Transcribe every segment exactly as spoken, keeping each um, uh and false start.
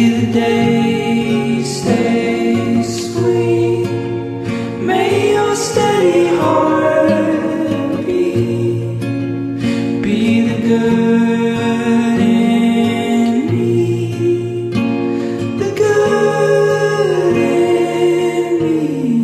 the days stay sweet. May your steady heart beat. Be the good in me, the good in me.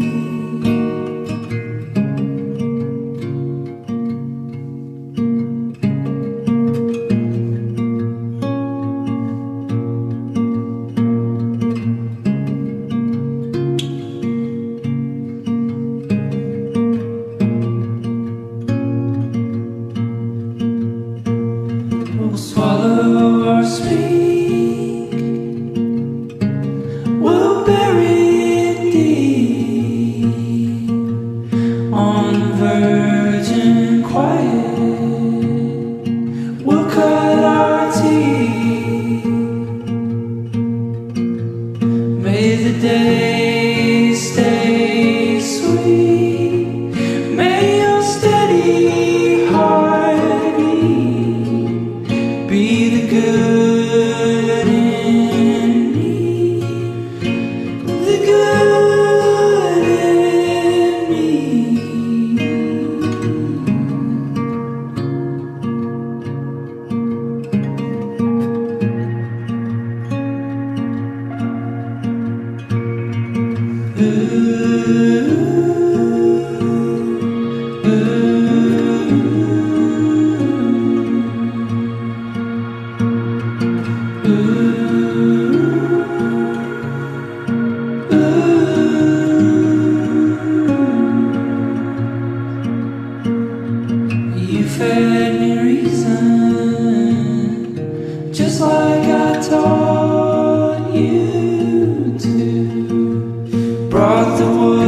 We'll swallow our speak, we'll bury it deep on the virgin quiet. We'll cut our teeth. May the days stay sweet. May your steady heart beat. Be the good in me, the good in me. Ooh. You fed me reason, just like I taught you to. Brought the wood